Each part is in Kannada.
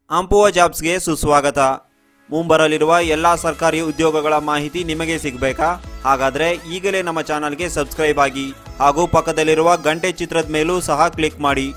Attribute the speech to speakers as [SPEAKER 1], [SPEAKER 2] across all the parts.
[SPEAKER 1] ಅಂಪುವ ಜಾಬ್ಸ್ಗೆ ಸುಸ್ವಾಗತ. ಮುಂಬರಲಿರುವ ಎಲ್ಲ ಸರ್ಕಾರಿ ಉದ್ಯೋಗಗಳ ಮಾಹಿತಿ ನಿಮಗೆ ಸಿಗಬೇಕಾ? ಹಾಗಾದ್ರೆ ಈಗಲೇ ನಮ್ಮ ಚಾನಲ್ಗೆ ಸಬ್ಸ್ಕ್ರೈಬ್ ಆಗಿ ಹಾಗೂ ಪಕ್ಕದಲ್ಲಿರುವ ಗಂಟೆ ಚಿತ್ರದ ಮೇಲೂ ಸಹ ಕ್ಲಿಕ್ ಮಾಡಿ.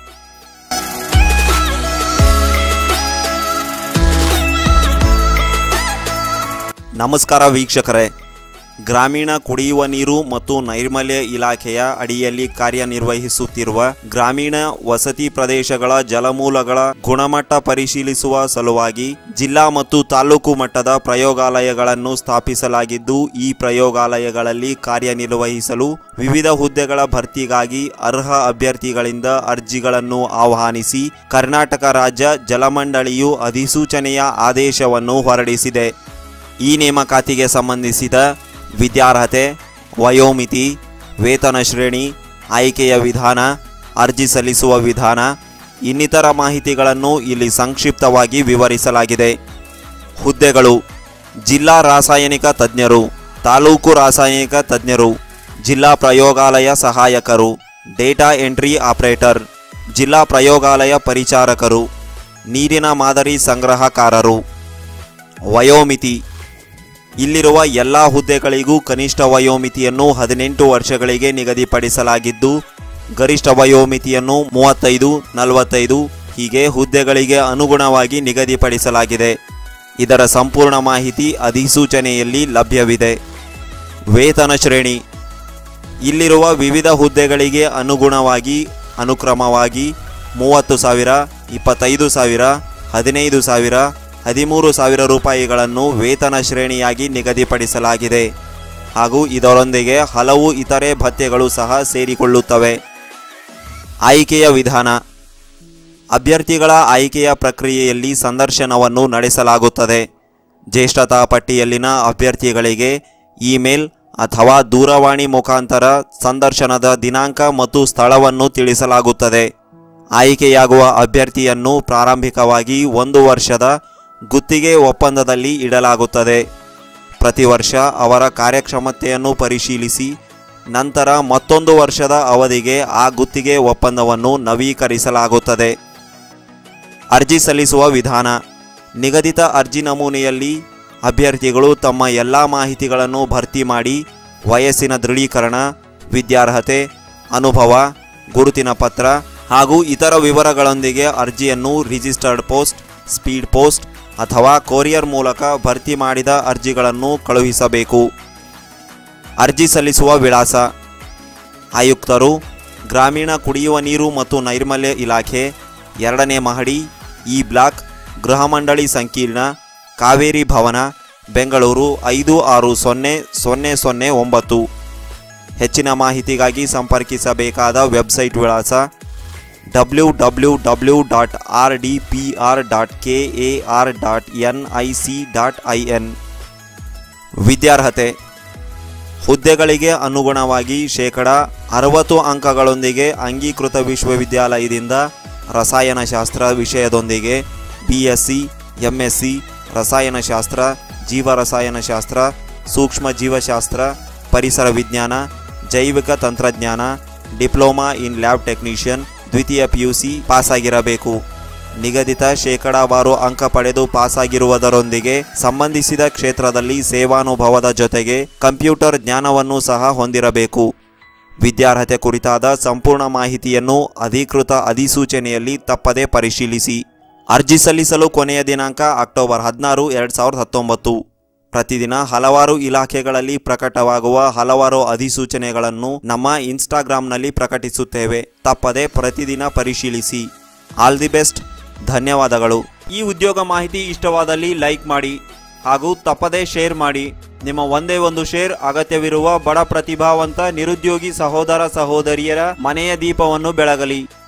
[SPEAKER 1] ನಮಸ್ಕಾರ ವೀಕ್ಷಕರೇ, ಗ್ರಾಮೀಣ ಕುಡಿಯುವ ನೀರು ಮತ್ತು ನೈರ್ಮಲ್ಯ ಇಲಾಖೆಯ ಅಡಿಯಲ್ಲಿ ಕಾರ್ಯನಿರ್ವಹಿಸುತ್ತಿರುವ ಗ್ರಾಮೀಣ ವಸತಿ ಪ್ರದೇಶಗಳ ಜಲಮೂಲಗಳ ಗುಣಮಟ್ಟ ಪರಿಶೀಲಿಸುವ ಸಲುವಾಗಿ ಜಿಲ್ಲಾ ಮತ್ತು ತಾಲೂಕು ಮಟ್ಟದ ಪ್ರಯೋಗಾಲಯಗಳನ್ನು ಸ್ಥಾಪಿಸಲಾಗಿದ್ದು, ಈ ಪ್ರಯೋಗಾಲಯಗಳಲ್ಲಿ ಕಾರ್ಯನಿರ್ವಹಿಸಲು ವಿವಿಧ ಹುದ್ದೆಗಳ ಭರ್ತಿಗಾಗಿ ಅರ್ಹ ಅಭ್ಯರ್ಥಿಗಳಿಂದ ಅರ್ಜಿಗಳನ್ನು ಆಹ್ವಾನಿಸಿ ಕರ್ನಾಟಕ ರಾಜ್ಯ ಜಲಮಂಡಳಿಯು ಅಧಿಸೂಚನೆಯ ಆದೇಶವನ್ನು ಹೊರಡಿಸಿದೆ. ಈ ನೇಮಕಾತಿಗೆ ಸಂಬಂಧಿಸಿದ ವಿದ್ಯಾರ್ಹತೆ, ವಯೋಮಿತಿ, ವೇತನ ಶ್ರೇಣಿ, ಆಯ್ಕೆಯ ವಿಧಾನ, ಅರ್ಜಿ ಸಲ್ಲಿಸುವ ವಿಧಾನ ಇನ್ನಿತರ ಮಾಹಿತಿಗಳನ್ನು ಇಲ್ಲಿ ಸಂಕ್ಷಿಪ್ತವಾಗಿ ವಿವರಿಸಲಾಗಿದೆ. ಹುದ್ದೆಗಳು: ಜಿಲ್ಲಾ ರಾಸಾಯನಿಕ ತಜ್ಞರು, ತಾಲೂಕು ರಾಸಾಯನಿಕ ತಜ್ಞರು, ಜಿಲ್ಲಾ ಪ್ರಯೋಗಾಲಯ ಸಹಾಯಕರು, ಡೇಟಾ ಎಂಟ್ರಿ ಆಪರೇಟರ್, ಜಿಲ್ಲಾ ಪ್ರಯೋಗಾಲಯ ಪರಿಚಾರಕರು, ನೀರಿನ ಮಾದರಿ ಸಂಗ್ರಹಕಾರರು. ವಯೋಮಿತಿ: ಇಲ್ಲಿರುವ ಎಲ್ಲ ಹುದ್ದೆಗಳಿಗೂ ಕನಿಷ್ಠ ವಯೋಮಿತಿಯನ್ನು 18 ವರ್ಷಗಳಿಗೆ ನಿಗದಿಪಡಿಸಲಾಗಿದ್ದು, ಗರಿಷ್ಠ ವಯೋಮಿತಿಯನ್ನು 35, 45 ಹೀಗೆ ಹುದ್ದೆಗಳಿಗೆ ಅನುಗುಣವಾಗಿ ನಿಗದಿಪಡಿಸಲಾಗಿದೆ. ಇದರ ಸಂಪೂರ್ಣ ಮಾಹಿತಿ ಅಧಿಸೂಚನೆಯಲ್ಲಿ ಲಭ್ಯವಿದೆ. ವೇತನ ಶ್ರೇಣಿ: ಇಲ್ಲಿರುವ ವಿವಿಧ ಹುದ್ದೆಗಳಿಗೆ ಅನುಗುಣವಾಗಿ ಅನುಕ್ರಮವಾಗಿ 30,000, 25,000, 15,000, 13,000 ರೂಪಾಯಿಗಳನ್ನು ವೇತನ ಶ್ರೇಣಿಯಾಗಿ ನಿಗದಿಪಡಿಸಲಾಗಿದೆ ಹಾಗೂ ಇದರೊಂದಿಗೆ ಹಲವು ಇತರೆ ಭತ್ಯೆಗಳು ಸಹ ಸೇರಿಕೊಳ್ಳುತ್ತವೆ. ಆಯ್ಕೆಯ ವಿಧಾನ: ಅಭ್ಯರ್ಥಿಗಳ ಆಯ್ಕೆಯ ಪ್ರಕ್ರಿಯೆಯಲ್ಲಿ ಸಂದರ್ಶನವನ್ನು ನಡೆಸಲಾಗುತ್ತದೆ. ಜ್ಯೇಷ್ಠತಾ ಪಟ್ಟಿಯಲ್ಲಿನ ಅಭ್ಯರ್ಥಿಗಳಿಗೆ ಇಮೇಲ್ ಅಥವಾ ದೂರವಾಣಿ ಮುಖಾಂತರ ಸಂದರ್ಶನದ ದಿನಾಂಕ ಮತ್ತು ಸ್ಥಳವನ್ನು ತಿಳಿಸಲಾಗುತ್ತದೆ. ಆಯ್ಕೆಯಾಗುವ ಅಭ್ಯರ್ಥಿಯನ್ನು ಪ್ರಾರಂಭಿಕವಾಗಿ 1 ವರ್ಷದ ಗುತ್ತಿಗೆ ಒಪ್ಪಂದದಲ್ಲಿ ಇಡಲಾಗುತ್ತದೆ. ಪ್ರತಿ ವರ್ಷ ಅವರ ಕಾರ್ಯಕ್ಷಮತೆಯನ್ನು ಪರಿಶೀಲಿಸಿ ನಂತರ ಮತ್ತೊಂದು ವರ್ಷದ ಅವಧಿಗೆ ಆ ಗುತ್ತಿಗೆ ಒಪ್ಪಂದವನ್ನು ನವೀಕರಿಸಲಾಗುತ್ತದೆ. ಅರ್ಜಿ ಸಲ್ಲಿಸುವ ವಿಧಾನ: ನಿಗದಿತ ಅರ್ಜಿ ನಮೂನೆಯಲ್ಲಿ ಅಭ್ಯರ್ಥಿಗಳು ತಮ್ಮ ಎಲ್ಲ ಮಾಹಿತಿಗಳನ್ನು ಭರ್ತಿ ಮಾಡಿ ವಯಸ್ಸಿನ ದೃಢೀಕರಣ, ವಿದ್ಯಾರ್ಹತೆ, ಅನುಭವ, ಗುರುತಿನ ಪತ್ರ ಹಾಗೂ ಇತರ ವಿವರಗಳೊಂದಿಗೆ ಅರ್ಜಿಯನ್ನು ರಿಜಿಸ್ಟರ್ಡ್ ಪೋಸ್ಟ್, ಸ್ಪೀಡ್ ಪೋಸ್ಟ್ ಅಥವಾ ಕೊರಿಯರ್ ಮೂಲಕ ಭರ್ತಿ ಮಾಡಿದ ಅರ್ಜಿಗಳನ್ನು ಕಳುಹಿಸಬೇಕು. ಅರ್ಜಿ ಸಲ್ಲಿಸುವ ವಿಳಾಸ: ಆಯುಕ್ತರು, ಗ್ರಾಮೀಣ ಕುಡಿಯುವ ನೀರು ಮತ್ತು ನೈರ್ಮಲ್ಯ ಇಲಾಖೆ, 2ನೇ ಮಹಡಿ, ಇ ಬ್ಲಾಕ್, ಗೃಹ ಮಂಡಳಿ ಸಂಕೀರ್ಣ, ಕಾವೇರಿ ಭವನ, ಬೆಂಗಳೂರು 560009. ಹೆಚ್ಚಿನ ಮಾಹಿತಿಗಾಗಿ ಸಂಪರ್ಕಿಸಬೇಕಾದ ವೆಬ್ಸೈಟ್ ವಿಳಾಸ www.rdpr.kar.nic.in. ವಿದ್ಯಾರ್ಹತೆ: ಹುದ್ದೆಗಳಿಗೆ ಅನುಗುಣವಾಗಿ 60% ಅಂಕಗಳೊಂದಿಗೆ ಅಂಗೀಕೃತ ವಿಶ್ವವಿದ್ಯಾಲಯದಿಂದ ರಸಾಯನಶಾಸ್ತ್ರ ವಿಷಯದೊಂದಿಗೆ BSc, MSc, ರಸಾಯನಶಾಸ್ತ್ರ, ಜೀವರಸಾಯನಶಾಸ್ತ್ರ, ಸೂಕ್ಷ್ಮ ಜೀವಶಾಸ್ತ್ರ, ಪರಿಸರ ವಿಜ್ಞಾನ, ಜೈವಿಕ ತಂತ್ರಜ್ಞಾನ, ಡಿಪ್ಲೊಮಾ ಇನ್ ಲ್ಯಾಬ್ ಟೆಕ್ನಿಷಿಯನ್, ದ್ವಿತೀಯ PUC ಪಾಸಾಗಿರಬೇಕು. ನಿಗದಿತ ಶೇಕಡಾವಾರು ಅಂಕ ಪಡೆದು ಪಾಸಾಗಿರುವುದರೊಂದಿಗೆ ಸಂಬಂಧಿಸಿದ ಕ್ಷೇತ್ರದಲ್ಲಿ ಸೇವಾನುಭವದ ಜೊತೆಗೆ ಕಂಪ್ಯೂಟರ್ ಜ್ಞಾನವನ್ನು ಸಹ ಹೊಂದಿರಬೇಕು. ವಿದ್ಯಾರ್ಹತೆ ಕುರಿತಾದ ಸಂಪೂರ್ಣ ಮಾಹಿತಿಯನ್ನು ಅಧಿಕೃತ ಅಧಿಸೂಚನೆಯಲ್ಲಿ ತಪ್ಪದೇ ಪರಿಶೀಲಿಸಿ. ಅರ್ಜಿ ಸಲ್ಲಿಸಲು ಕೊನೆಯ ದಿನಾಂಕ ಅಕ್ಟೋಬರ್ 16, 2019. ಪ್ರತಿದಿನ ಹಲವಾರು ಇಲಾಖೆಗಳಲ್ಲಿ ಪ್ರಕಟವಾಗುವ ಹಲವಾರು ಅಧಿಸೂಚನೆಗಳನ್ನು ನಮ್ಮ ಇನ್ಸ್ಟಾಗ್ರಾಂನಲ್ಲಿ ಪ್ರಕಟಿಸುತ್ತೇವೆ. ತಪ್ಪದೆ ಪ್ರತಿದಿನ ಪರಿಶೀಲಿಸಿ. All the best. ಧನ್ಯವಾದಗಳು. ಈ ಉದ್ಯೋಗ ಮಾಹಿತಿ ಇಷ್ಟವಾದಲ್ಲಿ ಲೈಕ್ ಮಾಡಿ ಹಾಗೂ ತಪ್ಪದೇ ಶೇರ್ ಮಾಡಿ. ನಿಮ್ಮ ಒಂದೇ ಒಂದು ಶೇರ್ ಅಗತ್ಯವಿರುವ ಬಡ ಪ್ರತಿಭಾವಂತ ನಿರುದ್ಯೋಗಿ ಸಹೋದರ ಸಹೋದರಿಯರ ಮನೆಯ ದೀಪವನ್ನು ಬೆಳಗಲಿ.